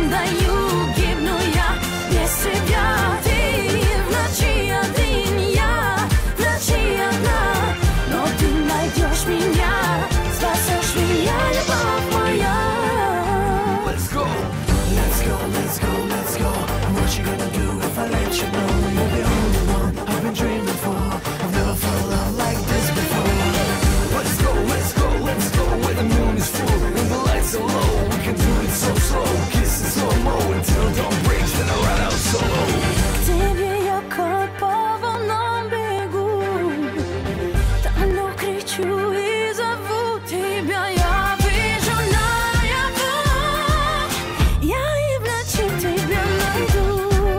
секундою гибну я без тебя. Ты в ночи один, я в ночи одна, но ты найдешь меня, спасешь меня, любовь моя. Let's go, let's go, let's go, let's go. What you gonna do if I let you know you're the only one I've been dreaming for? I've never felt love like this before. Let's go, let's go, let's go. Where the moon is full and the lights are low, we can do it so slow, kiss it slow-mo until dawn breaks, then I ride out solo. К тебе я как по волнам бегу, давно кричу и зову тебя. Я вижу наяву, я и в ночи тебя найду.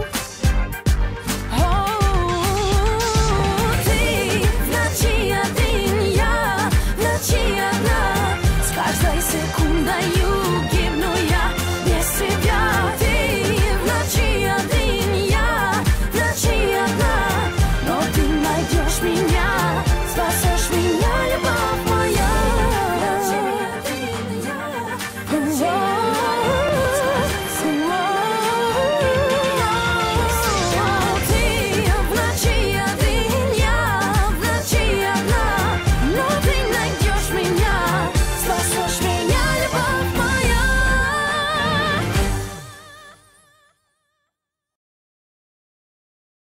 Ты в ночи один, я в ночи одна, с каждой секундою